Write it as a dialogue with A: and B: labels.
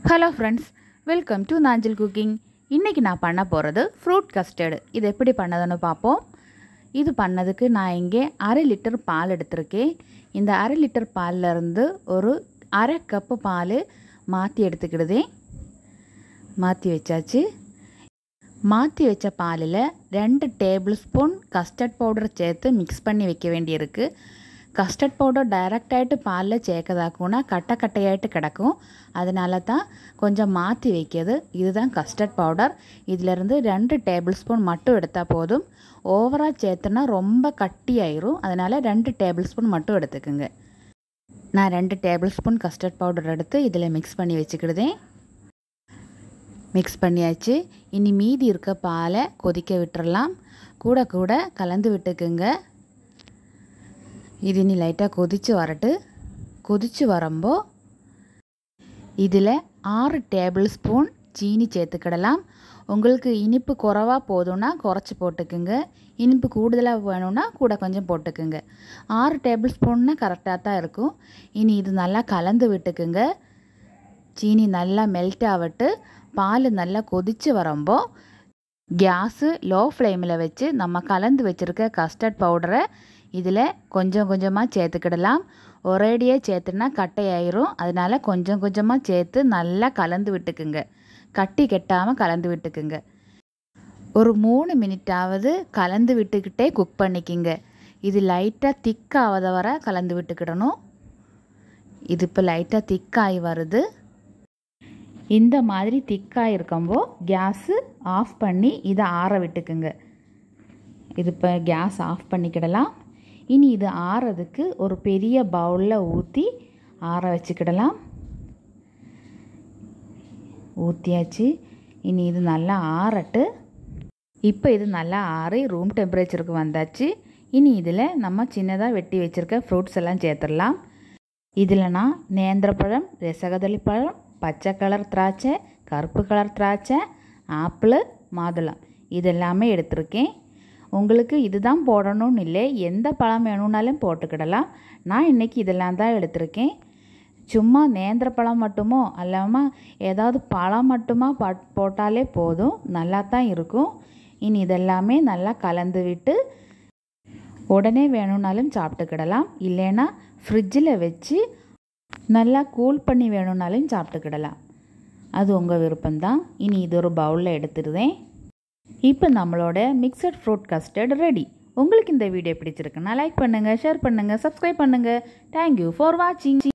A: Hello friends, welcome to Nanjil cooking. இன்னைக்கு நான் பண்ண போறது fruit custard. இது எப்படி பண்ணதுன்னு பாப்போம். இது பண்ணதுக்கு நான் இங்கே 1/2 லிட்டர் பால் எடுத்துர்க்கேன். இந்த 1/2 லிட்டர் பால்ல இருந்து ஒரு 1/2 கப் பால் மாத்தி எடுத்துக்கிடுதேன். மாத்தி வெச்சாச்சு. மாத்தி வெச்ச பாலில 2 டேபிள்ஸ்பூன் கஸ்டர்ட் பவுடர் சேர்த்து mix பண்ணி வைக்க வேண்டியிருக்கு. கஸ்டர்ட் பவுடர் டைரக்ட் ஆயிட்டு பால்ல சேர்க்கதாக்குனா கட்டையாயிட்டு கிடக்கும். அதனால தான் கொஞ்சம் மாத்தி வைக்கிறது. இதுதான் கஸ்டர்ட் பவுடர். இதில இருந்து 2 டேபிள்ஸ்பூன் மட்டும் எடுத்தா போதும். ஓவரா சேர்த்தனா ரொம்ப கட்டியாயிரும். அதனால 2 டேபிள்ஸ்பூன் மட்டும் எடுத்துக்கங்க. நான் 2 டேபிள்ஸ்பூன் கஸ்டர்ட் பவுடர் எடுத்து இதில mix பண்ணி வெச்சிக்கிடுதேன். mix பண்ணியாச்சு. இனி மீதி இருக்க பாலை கொதிக்க விட்டுறலாம். கூட கலந்து விட்டுக்குங்க. இது நீ லைட்டா கொதிச்சு வரட்டு. கொதிச்சு வரம்போ இதில 6 டேபிள்ஸ்பூன் சீனி சேர்த்துக்கிடலாம். உங்களுக்கு இனிப்பு குறைவா போதும்னா குறைச்சு போட்டுக்குங்க. இனிப்பு கூடுதலா வேணும்னா கூட கொஞ்சம் போட்டுக்குங்க. 6 டேபிள்ஸ்பூன்னா கரெக்ட்டா தான் இருக்கும். இனி இது நல்லா கலந்து விட்டுக்குங்க. சீனி நல்லா மெல்ட் ஆவட்டு. பால் நல்லா கொதிச்சு வரம்போ கேஸ் லோ ஃப்ளேம்ல வச்சு நம்ம கலந்து வச்சிருக்க கஸ்டர்ட் பவுடரை இதில கொஞ்சமா சேர்த்துக்கிடலாம். ஒரேடியே சேர்த்துனா கட்டையாயிரும். அதனால கொஞ்சமா சேர்த்து நல்லா கலந்து விட்டுக்குங்க. கட்டி கெட்டாம கலந்து விட்டுக்குங்க. ஒரு 3 மினிட்டாவது கலந்து விட்டுக்கிட்டே குக் பண்ணிக்கிங்க. இது லைட்டா திக் ஆவத வரை கலந்து விட்டுக்கிடணும். இது இப்ப லைட்டா திக் ஆகி வருது. இந்த மாதிரி திக்கா இருக்கம்போ கேஸ் ஆஃப் பண்ணி இத ஆற விட்டுக்குங்க. இது இப்ப கேஸ் ஆஃப் பண்ணிக்கிடலாம். இனி இது ஆறதுக்கு ஒரு பெரிய பவுல்ல ஊத்தி ஆற வச்சுக்கிடலாம். ஊத்தியாச்சு. இனி இது நல்லா ஆறட்டு. இப்போ இது நல்லா ஆறி ரூம் டெம்பரேச்சருக்கு வந்தாச்சு. இனி இதில் நம்ம சின்னதா வெட்டி வச்சிருக்க ஃப்ரூட்ஸ் எல்லாம் சேர்த்துடலாம். இதில் நான் நேந்திரப்பழம், ரசகதளி பழம், பச்சை கலர் திராட்சை, கருப்பு கலர் திராட்சை, ஆப்பிள், மாதுளம் இதெல்லாமே எடுத்திருக்கேன். உங்களுக்கு இதுதான் போடணும்னு இல்லை, எந்த பழம் வேணும்னாலும் போட்டுக்கிடலாம். நான் இன்னைக்கு இதெல்லாம் தான் எடுத்திருக்கேன். சும்மா நேந்திர பழம் மட்டுமோ அல்லாமல் ஏதாவது பழம் மட்டுமா போட்டாலே போதும், நல்லா தான் இருக்கும். இனி இதெல்லாமே நல்லா கலந்து விட்டு உடனே வேணும்னாலும் சாப்பிட்டுக்கிடலாம். இல்லைன்னா ஃப்ரிட்ஜில் வச்சு நல்லா கூல் பண்ணி வேணும்னாலும் சாப்பிட்டுக்கிடலாம். அது உங்கள் விருப்பம்தான். இனி இது ஒரு பவுலில் எடுத்துடுதேன். இப்போ நம்மளோட மிக்சட் ஃப்ரூட் கஸ்டர்ட் ரெடி. உங்களுக்கு இந்த வீடியோ பிடிச்சிருக்குன்னா லைக் பண்ணுங்கள், ஷேர் பண்ணுங்கள், சப்ஸ்கிரைப் பண்ணுங்கள். தேங்க்யூ ஃபார் வாட்சிங்.